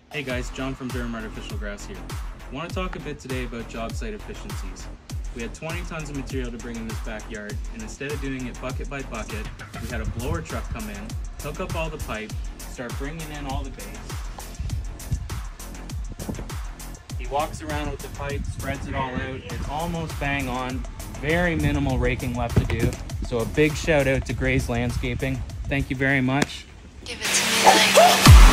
Hey guys, John from Durham Artificial Grass here. I want to talk a bit today about job site efficiencies. We had 20 tons of material to bring in this backyard, and instead of doing it bucket by bucket, we had a blower truck come in, hook up all the pipe, start bringing in all the base. He walks around with the pipe, spreads it all out. It's almost bang on. Very minimal raking left to do. So a big shout out to Gray's Landscaping. Thank you very much. Give it to me like